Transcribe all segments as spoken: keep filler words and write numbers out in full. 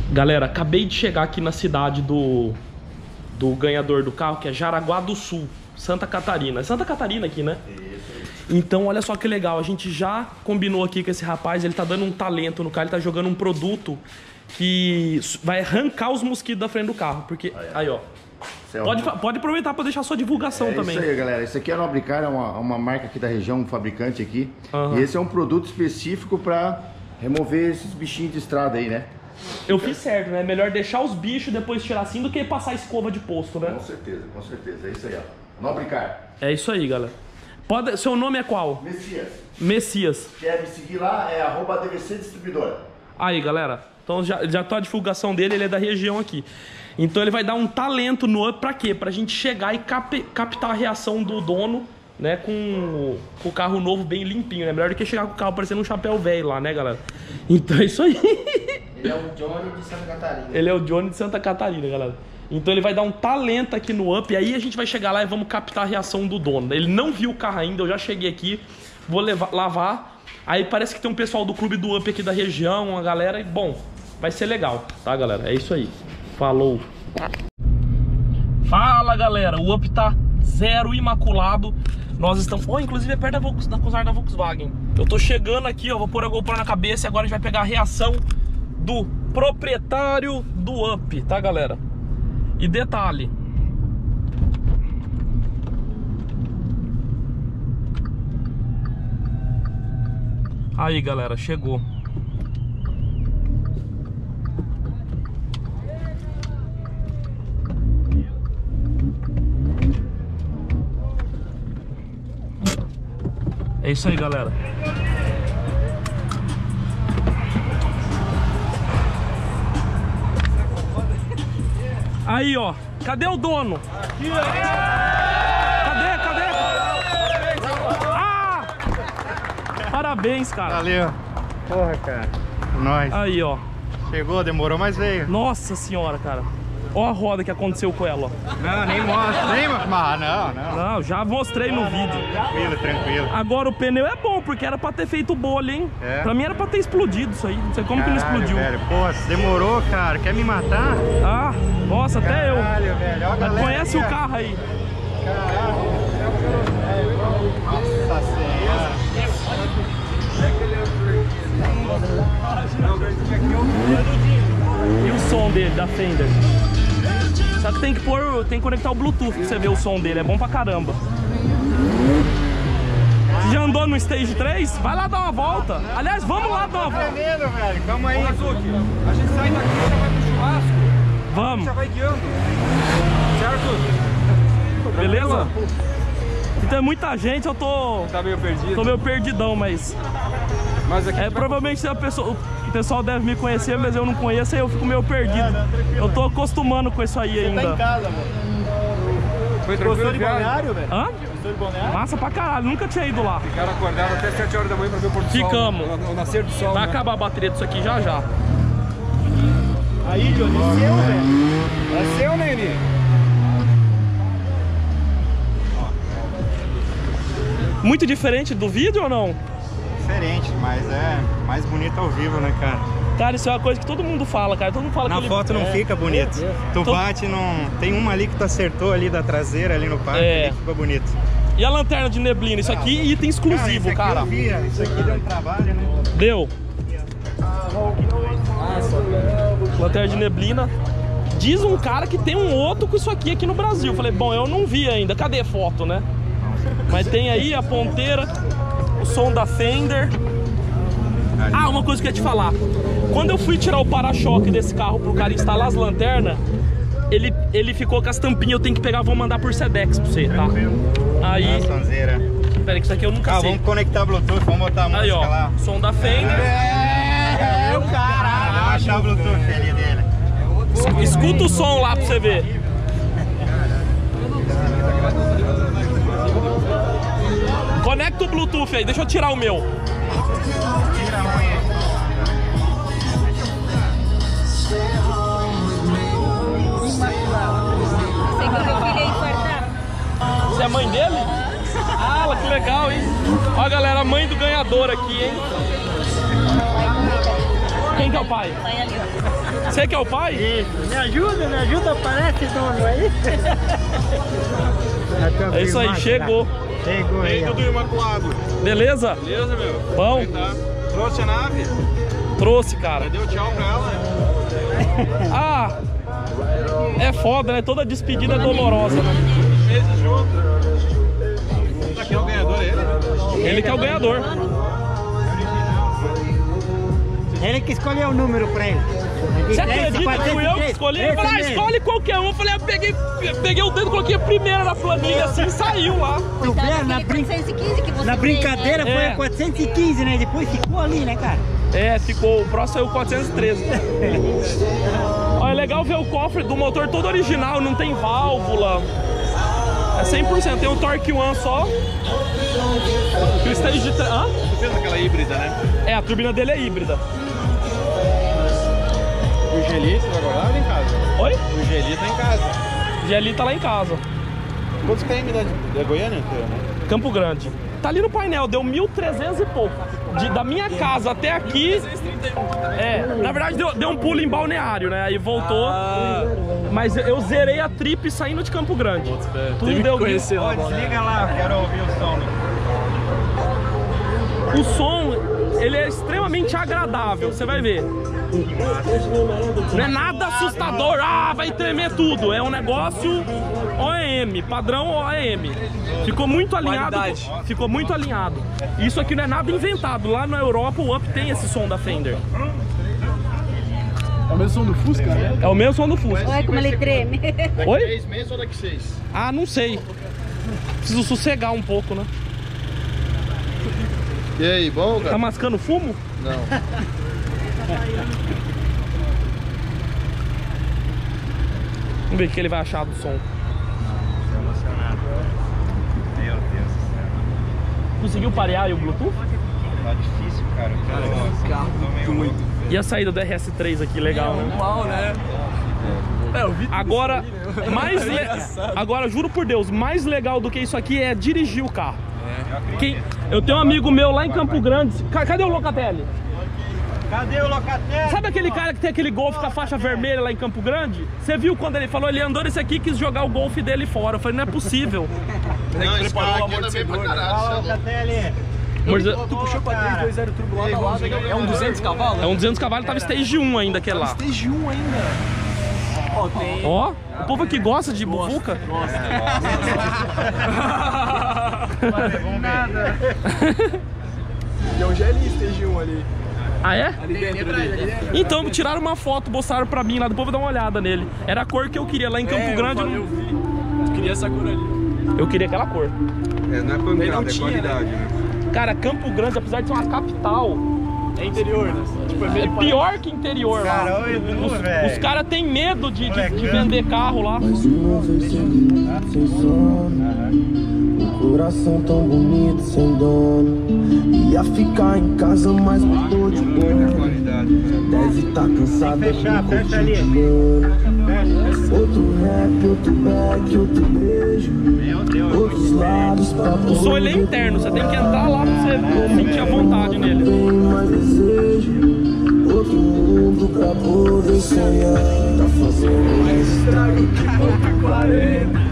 Galera, acabei de chegar aqui na cidade do, do ganhador do carro, que é Jaraguá do Sul, Santa Catarina. É Santa Catarina aqui, né? Então, olha só que legal. A gente já combinou aqui com esse rapaz. Ele tá dando um talento no carro. Ele tá jogando um produto que vai arrancar os mosquitos da frente do carro. Porque, aí, ó. Pode, pode aproveitar para deixar sua divulgação é também. É isso aí, galera. Isso aqui é a Nobricar, é uma, uma marca aqui da região, um fabricante aqui. Uhum. E esse é um produto específico para remover esses bichinhos de estrada aí, né? Eu fiz certo, né? Melhor deixar os bichos e depois tirar assim do que passar escova de posto, né? Com certeza, com certeza. É isso aí, ó. Nobricar. É isso aí, galera. Pode... Seu nome é qual? Messias. Messias. Quer me seguir lá? É arroba D V C Distribuidor. Aí, galera. Então já, já tá a divulgação dele, ele é da região aqui. Então ele vai dar um talento no up pra quê? Pra gente chegar e cap, captar a reação do dono, né? Com, com o carro novo bem limpinho, né? Melhor do que chegar com o carro parecendo um chapéu velho lá, né, galera? Então é isso aí. Ele é o Johnny de Santa Catarina. Ele é o Johnny de Santa Catarina, galera. Então ele vai dar um talento aqui no up. E aí a gente vai chegar lá e vamos captar a reação do dono. Ele não viu o carro ainda, eu já cheguei aqui. Vou levar, lavar. Aí parece que tem um pessoal do clube do up aqui da região, uma galera. E, bom, vai ser legal, tá, galera? É isso aí. Falou. Fala, galera. O up tá zero imaculado. Nós estamos... Oh, inclusive é perto da, Volks... da concessionária da Volkswagen. Eu tô chegando aqui, ó. Vou pôr a GoPro na cabeça e agora a gente vai pegar a reação do proprietário do up, tá, galera? E detalhe, aí, galera, chegou. É isso aí, galera. Aí, ó. Cadê o dono? Aqui, ó. Cadê? Cadê? Ah! Parabéns, cara. Valeu. Porra, cara. Nós. Aí, ó. Chegou, demorou, mas veio. Nossa senhora, cara. Ó a roda que aconteceu com ela, ó. Não, nem mostra. Nem mas não, não. Não, já mostrei no vídeo. Tranquilo, tranquilo. Agora o pneu é bom, porque era pra ter feito bolha, hein? É. Pra mim era pra ter explodido isso aí. Não sei como Caralho, que não explodiu. Velho. Pô, demorou, cara. Quer me matar? Ah, nossa, até eu. Caralho, velho. Ó a galera Conhece aí, o ó. carro aí. Caralho. Nossa senhora. E o som dele, da Fender? Só que tem que pôr, tem que conectar o Bluetooth pra você ver o som dele, é bom pra caramba. Você já andou no Stage três? Vai lá dar uma volta. Aliás, vamos lá dar uma volta. Tremendo, velho. Calma aí. A gente sai daqui, já vai pro churrasco. Vamos. Já vai guiando. Certo? Beleza? Então é muita gente, eu tô... Tá meio perdido. Tô meio perdidão, mas... Mas aqui É, provavelmente a pessoa, o pessoal deve me conhecer, mas eu não conheço, aí eu fico meio perdido. Eu tô acostumando com isso aí ainda. Tá em casa, mano. foi tranquilo, de viagem? balneário, velho? Hã? Gostou de balneário? Massa pra caralho, nunca tinha ido lá. Ficaram acordados até sete horas da manhã pra ver o pôr do sol. Ficamos. O, o nascer do sol. Vai né? acabar a bateria disso aqui já já. Aí, Johnny, seu, velho. É seu, Nene? Muito diferente do vídeo ou não? Diferente, mas é mais bonito ao vivo, né, cara? Cara, isso é uma coisa que todo mundo fala, cara. Todo mundo fala Na que ele- foto não é. fica bonito. Tu Tô- bate, não. Tem uma ali que tu acertou ali da traseira, ali no parque, É. ali ficou bonito. E a lanterna de neblina? Isso aqui é item exclusivo, isso aqui cara. eu vi, isso aqui deu um trabalho, né? Deu. Lanterna de neblina. Diz um cara que tem um outro com isso aqui aqui no Brasil. Falei, bom, eu não vi ainda. Cadê a foto, né? Mas tem aí a ponteira, o som da Fender. Ah, uma coisa que eu ia te falar. Quando eu fui tirar o para-choque desse carro pro cara instalar as lanternas, ele, ele ficou com as tampinhas. Eu tenho que pegar, vou mandar por Sedex pra você, tá? Aí... Ah, sonzeira. Pera aí, que isso aqui eu nunca Ah, sei. vamos conectar Bluetooth, vamos botar a música Aí, ó, lá. som da Fender. É, o caralho. Vamos achar o Bluetooth ali dele. Escuta o som lá pra você ver. Conecta o Bluetooth aí, deixa eu tirar o meu. Tira a unha. Sei que meu filho ia infartar. Você é a mãe dele? Ah, que legal, hein? Ó, galera, a mãe do ganhador aqui, hein? Quem Quem que é o pai? Vai ali, ó. Você que é o pai? Isso, me ajuda, me ajuda, parece dono aí. É isso aí, chegou. Chegou aí. Tudo imaculado. Beleza? Beleza, meu? Bom? Tá. Trouxe a nave? Trouxe, cara. Deu tchau pra ela? Ah, é foda, né? Toda despedida é dolorosa, né? Meses juntos. Aqui é o ganhador, ele? Ele que é o ganhador. Ele que escolheu o número pra ele. Você acredita que fui eu que escolhi? Ele falou, ah, escolhe qualquer um. Eu falei, eu peguei, peguei o dedo, coloquei a primeira na planilha assim e saiu lá. Tu vê, Então, na, aquele brin... quatrocentos e quinze que você na brincadeira fez, foi É. a quatrocentos e quinze, né? Depois ficou ali, né, cara? É, ficou. O próximo saiu quatrocentos e treze. Olha, é legal ver o cofre do motor todo original, não tem válvula. É cem por cento, tem um Torque One só. Que o stage de... Hã? Tu fez aquela híbrida, né? É, a turbina dele é híbrida. O Geli, você vai guardar em casa? Oi? O Geli tá em casa. G L tá lá em casa. Quantos km da, da Goiânia inteira, né? Campo Grande. Tá ali no painel, deu mil e trezentos e pouco. De, da minha casa até aqui. É, na verdade deu, deu um pulo em Balneário, né? Aí voltou. Mas eu, eu zerei a trip saindo de Campo Grande. Tudo deu. Conhecer lá, desliga lá, eu quero ouvir o som. O som, ele é extremamente agradável, você vai ver. Não é nada assustador, ah, vai tremer tudo. É um negócio O E M, padrão O E M. Ficou muito alinhado. Ficou muito alinhado. Isso aqui não é nada inventado. Lá na Europa o Up tem esse som da Fender. É o mesmo som do Fusca, né? É o mesmo som do Fusca. Olha como ele treme. Oi? Três meses ou daqui seis? Ah, não sei. Preciso sossegar um pouco, né? E aí, bom, Tá mascando fumo? Não. Vamos ver o que ele vai achar do som. Meu Deus do céu. Conseguiu parear aí o Bluetooth? Tá difícil, cara. Cara, esse carro tô meio louco. E a saída do R S três aqui, legal, né? Normal, né? É, eu vi tudo Agora, isso aí, né? mais le... Agora, juro por Deus, mais legal do que isso aqui é dirigir o carro. Quem... Eu tenho um amigo meu lá em Campo Grande. Ca- Cadê o Locatelli? Cadê o Locatelli? Sabe aquele cara que tem aquele Golf com a faixa vermelha lá em Campo Grande? Você viu quando ele falou, ele andou nesse aqui e quis jogar o Golf dele fora. Eu falei, não é possível. Não, esse carro aqui anda bem pra Fala, caralho. Locatelli. Mas, Tu puxou pra três dois zero turbo lá, tá lá, é um duzentos cavalos? é um duzentos cavalos, tava stage um ainda aquele lá. Stage um ainda. Ó, tem... Ó, o povo aqui gosta de bufuca. E é um G L Stage um ali. Ah, é? Ali dentro, ali. Então, tiraram uma foto, mostraram pra mim lá, depois eu vou dar uma olhada nele. Era a cor que eu queria lá em Campo É, Grande. eu, Eu, falei, não... eu vi. Tu queria essa cor ali. eu queria aquela cor. É, não é Ele não pancada, é tinha, qualidade, né? Cara, Campo Grande, apesar de ser uma capital, É interior, né? Tipo, é meio é pior que interior lá. Cara, o Edu, Os, velho. os caras têm medo de, de, de vender carro lá. Mais uma vez sem sem sono. Um coração tão bonito sem dono. Ia ficar em casa, mas mudou de Muita bono. qualidade, cara. Deve tá cansado Tem que fechar, do fecha ali. cotidiano. Outro rap, outro back, outro beijo. Meu Deus. Outros lados pra O som ele é interno, você tem que entrar lá pra você sentir a vontade nele. Tem mais desejo. Outro mundo pra poder sonhar. Tá fazendo mais estrago que ponto quarenta.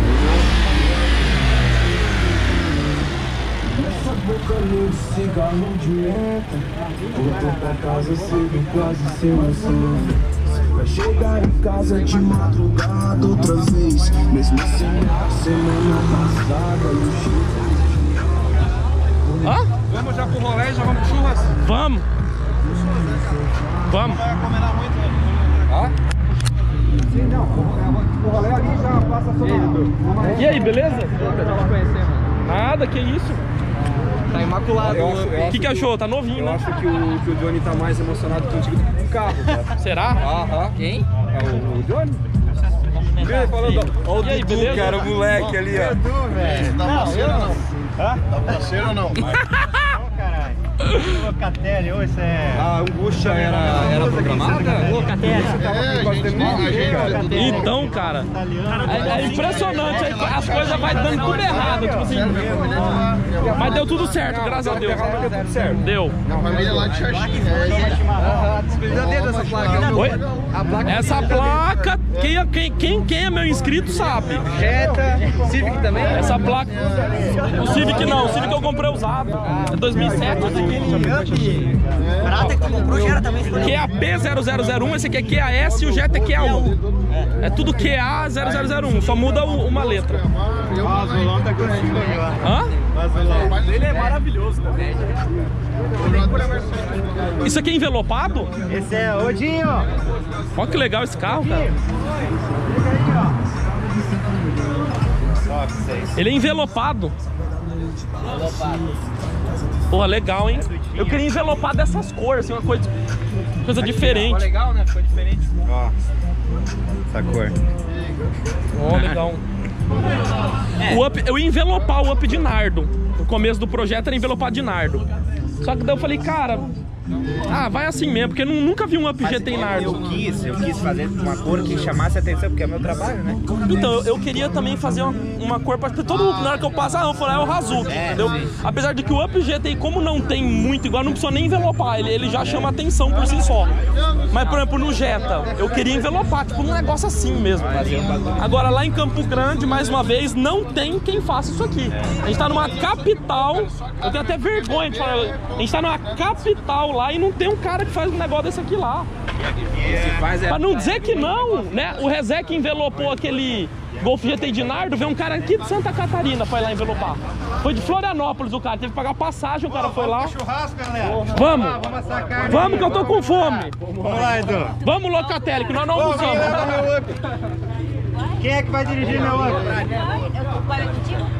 Essa boca de cigarro de menta. Voltou pra casa cedo, quase sem noção. Vai chegar em casa de madrugada outra vez. Mesmo assim, semana passada no Chico. Hã? Vamos já pro rolê, já vamos pro churras. Vamos. Vamos. Vai combinar muito, né? Ah? Sim, não. O rolê ali já passa sobre. E aí, beleza? Eu tava conhecendo. Nada, que isso? Tá imaculado. Eu acho- eu O que, que achou? Tá novinho, Eu né? acho que o, que o Johnny tá mais emocionado contigo do que com o carro, cara. Será? Aham. Quem? É o, o Johnny? Vê ele falando, ó o E aí, Dudu, beleza? cara, o moleque ali, ó. Edu, velho. Dá parceiro ou não? Hã? Dá parceiro ou não? Ô, caralho. Locatelli, ô, isso é... A angústia era, era programada? Então, cara, é, é impressionante. As coisas vai dando tudo errado. Tipo assim. Mas deu tudo certo, graças a Deus. Deu tudo certo. Deu. Família lá de Xaxim. Essa placa. Oi? Essa placa, quem, quem, quem, quem é meu inscrito sabe. Jetta, Civic também? Essa placa. O Civic não, o Civic eu comprei usado. É dois mil e sete. Prata que tu comprou, Jetta também. Q A P zero zero zero um, esse aqui é Q A S e o Jetta é Q A um. É tudo Q A zero zero zero um, só muda o, uma letra. O azulão tá contigo aí, ó. Hã? O azulão. Ele é maravilhoso também. Isso aqui é envelopado? Esse é Odinho. Olha que legal esse carro, cara. Ele é envelopado. Porra, legal, hein? Eu queria envelopar dessas cores, assim, uma coisa, coisa diferente. Ficou legal, né? Ficou diferente. Ó, essa cor. Ó, legal. O up, eu ia envelopar o Up de nardo. No começo do projeto era envelopar de nardo. Só que daí eu falei, cara, ah, vai assim mesmo, porque eu nunca vi um Up G T em nardo. Eu quis, eu quis fazer uma cor que chamasse a atenção, porque é meu trabalho, né? Então, eu, eu queria também fazer uma, uma cor pra todo mundo, na hora que eu passar, eu falei, é o Razuki, É, entendeu? sim. Apesar de que o Up G T, como não tem muito igual, não precisa nem envelopar, ele, ele já chama atenção por si só. Mas, por exemplo, no Jetta, eu queria envelopar, tipo, um negócio assim mesmo. Agora, lá em Campo Grande, mais uma vez, não tem quem faça isso aqui. A gente tá numa capital, eu tenho até vergonha de falar, a gente tá numa capital lá e não tem um cara que faz um negócio desse aqui lá. Faz é... Pra não dizer que não, né? O Rezec envelopou aquele Golf G T de nardo, veio um cara aqui de Santa Catarina pra ir lá envelopar. Foi de Florianópolis o cara, teve que pagar passagem, o cara foi lá. Churrasco, galera. Vamos, Vamos assar a carne. vamos que eu tô com fome. Vamos lá, Edu. Vamos, Locatelli, que nós não almoçamos. Quem é que vai dirigir meu Up? Eu tô contigo.